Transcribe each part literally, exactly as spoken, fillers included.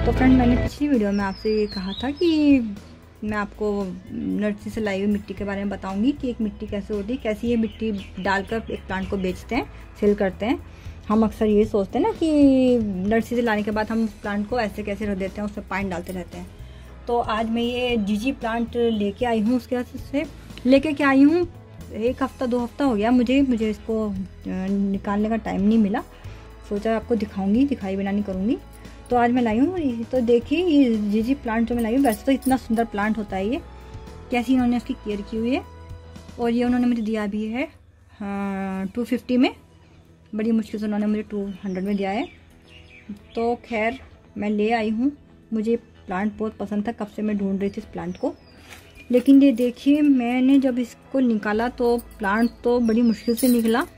तो फ्रेंड, मैंने पिछली वीडियो में आपसे ये कहा था कि मैं आपको नर्सरी से लाई हुई मिट्टी के बारे में बताऊंगी कि एक मिट्टी कैसे होती है, कैसी ये मिट्टी डालकर एक प्लांट को बेचते हैं, सेल करते हैं। हम अक्सर ये सोचते हैं ना कि नर्सरी से लाने के बाद हम प्लांट को ऐसे कैसे रख देते हैं, उसमें पानी डालते रहते हैं। तो आज मैं ये जीजी प्लांट लेके आई हूँ, उसके से लेके क्या आई हूँ, एक हफ़्ता दो हफ्ता हो गया मुझे मुझे इसको निकालने का टाइम नहीं मिला। सोचा आपको दिखाऊंगी, दिखाई बिना नहीं करूँगी। तो आज मैं लाई हूँ। तो देखिए ये जीजी प्लांट जो मैं लाई हूँ, वैसे तो इतना सुंदर प्लांट होता है ये, कैसी इन्होंने इसकी केयर की हुई है। और ये उन्होंने मुझे दिया भी है टू फिफ्टी में, बड़ी मुश्किल से उन्होंने मुझे टू हंड्रेड में दिया है। तो खैर मैं ले आई हूँ, मुझे प्लांट बहुत पसंद था, कब से मैं ढूंढ रही थी इस प्लांट को। लेकिन ये देखिए मैंने जब इसको निकाला तो प्लांट तो बड़ी मुश्किल से निकला।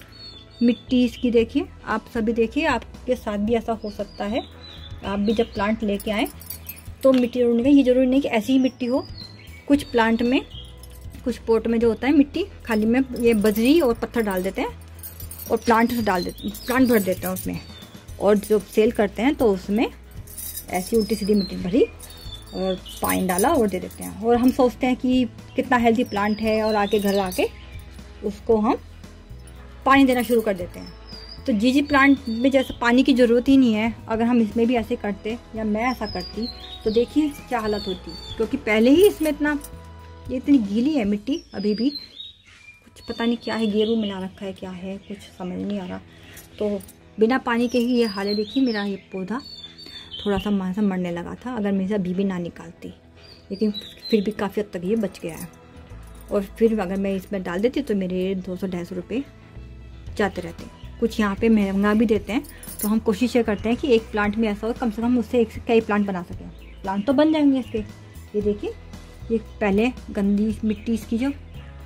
मिट्टी इसकी देखिए, आप सभी देखिए, आपके साथ भी ऐसा हो सकता है। आप भी जब प्लांट लेके आएँ तो मिट्टी ढूंढने का, ये जरूरी नहीं कि ऐसी ही मिट्टी हो। कुछ प्लांट में, कुछ पोट में जो होता है मिट्टी खाली में ये बजरी और पत्थर डाल देते हैं और प्लांट डाल देते प्लांट भर देते हैं उसमें, और जो सेल करते हैं तो उसमें ऐसी उल्टी सीधी मिट्टी भरी और पानी डाला और दे देते हैं। और हम सोचते हैं कि कितना हेल्दी प्लांट है, और आके घर आके उसको हम पानी देना शुरू कर देते हैं। तो जीजी प्लांट में जैसे पानी की ज़रूरत ही नहीं है, अगर हम इसमें भी ऐसे करते या मैं ऐसा करती तो देखिए क्या हालत होती। क्योंकि पहले ही इसमें इतना, ये इतनी गीली है मिट्टी, अभी भी कुछ पता नहीं क्या है, गेरू मिला रखा है क्या है, कुछ समझ नहीं आ रहा। तो बिना पानी के ही ये हाल है। देखिए मेरा ये पौधा थोड़ा सा मां सा मरने लगा था अगर मैं इसे अभी भी ना निकालती, लेकिन फिर भी काफ़ी हद तक ये बच गया है। और फिर अगर मैं इसमें डाल देती तो मेरे दो सौ ढाई सौ रुपये जाते रहते हैं। कुछ यहाँ पे महंगा भी देते हैं। तो हम कोशिश ये करते हैं कि एक प्लांट में ऐसा हो कम से कम उससे एक से कई प्लांट बना सकें। प्लांट तो बन जाएंगे इसके। ये देखिए ये पहले गंदी मिट्टी इसकी जो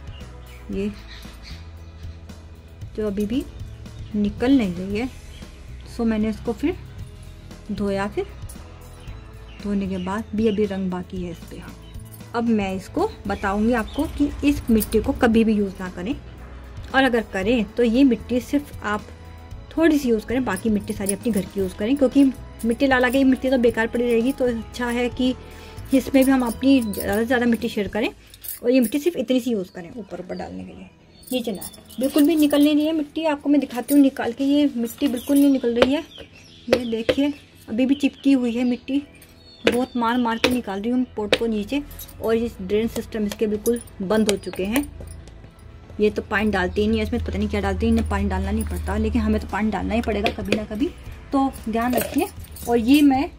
ये जो अभी भी निकल नहीं रही है, सो मैंने इसको फिर धोया। फिर धोने के बाद भी अभी रंग बाकी है इस पर। अब मैं इसको बताऊंगी आपको कि इस मिट्टी को कभी भी यूज़ ना करें, और अगर करें तो ये मिट्टी सिर्फ आप थोड़ी सी यूज़ करें, बाकी मिट्टी सारी अपनी घर की यूज़ करें। क्योंकि मिट्टी ला ला के मिट्टी तो बेकार पड़ी रहेगी। तो अच्छा है कि इसमें भी हम अपनी ज़्यादा से ज़्यादा मिट्टी शेयर करें, और ये मिट्टी सिर्फ इतनी सी यूज़ करें ऊपर ऊपर डालने के लिए। नीचे ना, बिल्कुल भी निकल नहीं रही है मिट्टी। आपको मैं दिखाती हूँ निकाल के, ये मिट्टी बिल्कुल नहीं निकल रही है। ये देखिए अभी भी चिपकी हुई है मिट्टी, बहुत मार मार के निकाल रही हूँ पोट को नीचे। और ये ड्रेन सिस्टम इसके बिल्कुल बंद हो चुके हैं। ये तो पानी डालते ही नहीं है इसमें, पता नहीं क्या डालते हैं, इन्हें पानी डालना नहीं पड़ता, लेकिन हमें तो पानी डालना ही पड़ेगा कभी ना कभी। तो ध्यान रखिए। और ये मैं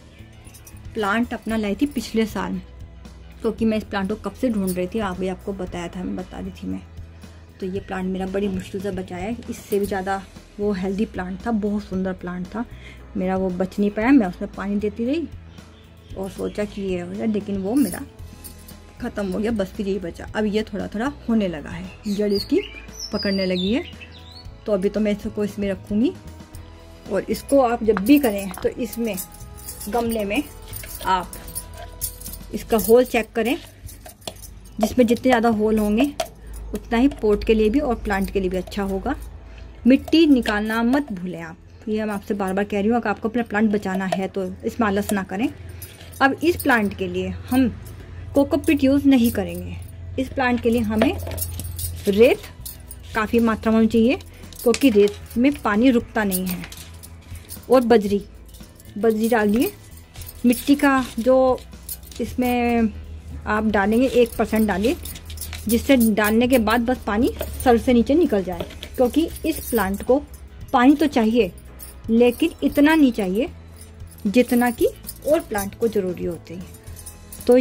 प्लांट अपना लाई थी पिछले साल, क्योंकि मैं इस प्लांट को कब से ढूंढ रही थी, आगे आपको बताया था, मैं बता रही थी मैं। तो ये प्लांट मेरा बड़ी मुश्किल से बचाया है। इससे भी ज़्यादा वो हेल्दी प्लांट था, बहुत सुंदर प्लांट था मेरा, वो बच नहीं पाया। मैं उसमें पानी देती रही और सोचा कि ये हो जाए, लेकिन वो मेरा ख़त्म हो गया। बस फिर यही बचा। अब ये थोड़ा थोड़ा होने लगा है, जड़ इसकी पकड़ने लगी है। तो अभी तो मैं इसको इसमें रखूँगी। और इसको आप जब भी करें तो इसमें गमले में आप इसका होल चेक करें, जिसमें जितने ज़्यादा होल होंगे उतना ही पोट के लिए भी और प्लांट के लिए भी अच्छा होगा। मिट्टी निकालना मत भूलें आप, ये मैं आपसे बार बार कह रही हूँ। अगर आपको अपना प्लांट बचाना है तो इसमें आलस ना करें। अब इस प्लांट के लिए हम कोकोपीट यूज़ नहीं करेंगे। इस प्लांट के लिए हमें रेत काफ़ी मात्रा में चाहिए, क्योंकि रेत में पानी रुकता नहीं है। और बजरी बजरी डालिए। मिट्टी का जो इसमें आप डालेंगे एक परसेंट डालिए, जिससे डालने के बाद बस पानी सर से नीचे निकल जाए। क्योंकि इस प्लांट को पानी तो चाहिए, लेकिन इतना नहीं चाहिए जितना कि और प्लांट को ज़रूरी होते हैं। तो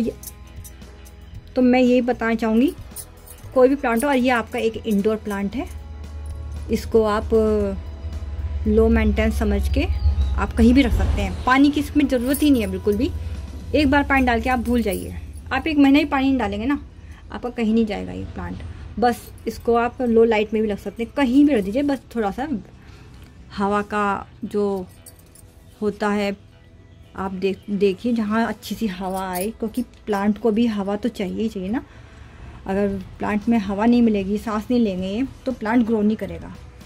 तो मैं यही बताना चाहूँगी, कोई भी प्लांट हो, और ये आपका एक इंडोर प्लांट है, इसको आप लो मेंटेनेंस समझ के आप कहीं भी रख सकते हैं। पानी की इसमें ज़रूरत ही नहीं है बिल्कुल भी। एक बार पानी डाल के आप भूल जाइए। आप एक महीना ही पानी नहीं डालेंगे ना, आपका कहीं नहीं जाएगा ये प्लांट। बस इसको आप लो लाइट में भी रख सकते हैं, कहीं भी रख दीजिए। बस थोड़ा सा हवा का जो होता है आप देख देखिए जहाँ अच्छी सी हवा आए, क्योंकि प्लांट को भी हवा तो चाहिए ही चाहिए ना। अगर प्लांट में हवा नहीं मिलेगी, सांस नहीं लेंगे, तो प्लांट ग्रो नहीं करेगा।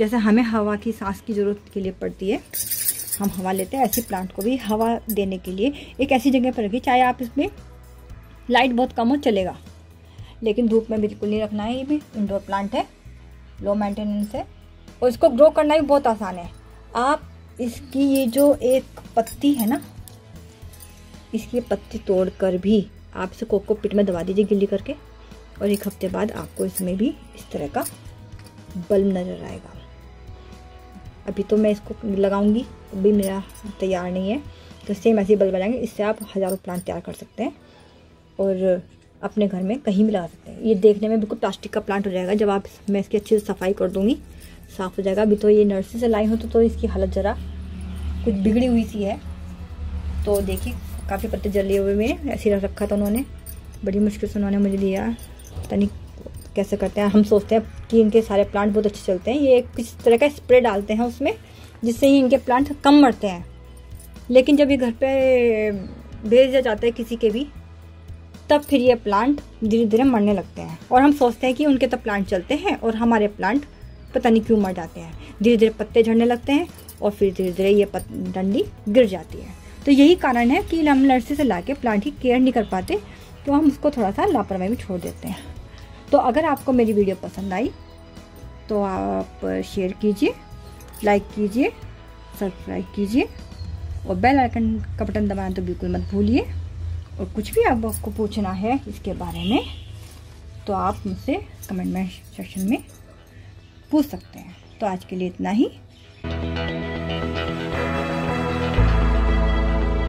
जैसे हमें हवा की सांस की ज़रूरत के लिए पड़ती है, हम हवा लेते हैं, ऐसे प्लांट को भी हवा देने के लिए एक ऐसी जगह पर रखिए, चाहे आप इसमें लाइट बहुत कम हो चलेगा, लेकिन धूप में बिल्कुल नहीं रखना है। ये भी इंडोर प्लांट है, लो मेंटेनेंस है और इसको ग्रो करना भी बहुत आसान है। आप इसकी ये जो एक पत्ती है ना, इसकी पत्ती तोड़कर भी आप इसे कोकोपीट में दबा दीजिए गिल्ली करके, और एक हफ्ते बाद आपको इसमें भी इस तरह का बल्ब नज़र आएगा। अभी तो मैं इसको लगाऊंगी, अभी मेरा तैयार नहीं है, तो सेम ऐसे बल्ब बनाएंगे। इससे आप हज़ारों प्लांट तैयार कर सकते हैं और अपने घर में कहीं भी लगा सकते हैं। ये देखने में बिल्कुल प्लास्टिक का प्लांट हो जाएगा जब आप मैं इसकी अच्छी से सफाई कर दूंगी, साफ़ हो जाएगा। अभी तो ये नर्सरी से लाई हूँ तो, तो इसकी हालत ज़रा कुछ बिगड़ी हुई सी है, तो देखिए काफ़ी पत्ते जले हुए में ऐसे रख रखा था उन्होंने, बड़ी मुश्किल से उन्होंने मुझे दिया। पता नहीं कैसे करते हैं, हम सोचते हैं कि इनके सारे प्लांट बहुत अच्छे चलते हैं। ये किस तरह का स्प्रे डालते हैं उसमें जिससे ही इनके प्लांट कम मरते हैं, लेकिन जब ये घर पे भेज दिया जाता है किसी के भी, तब फिर ये प्लांट धीरे धीरे मरने लगते हैं और हम सोचते हैं कि उनके तो प्लांट चलते हैं और हमारे प्लांट पता नहीं क्यों मर जाते हैं। धीरे धीरे पत्ते झड़ने लगते हैं और फिर धीरे धीरे ये डंडी गिर जाती है। तो यही कारण है कि हम नर्सरी से लाके प्लांट की केयर नहीं कर पाते, तो हम उसको थोड़ा सा लापरवाही में छोड़ देते हैं। तो अगर आपको मेरी वीडियो पसंद आई तो आप शेयर कीजिए, लाइक कीजिए, सब्सक्राइब कीजिए और बेल आइकन का बटन दबाना तो बिल्कुल मत भूलिए। और कुछ भी आप आपको पूछना है इसके बारे में तो आप मुझसे कमेंट में सेक्शन में पूछ सकते हैं। तो आज के लिए इतना ही।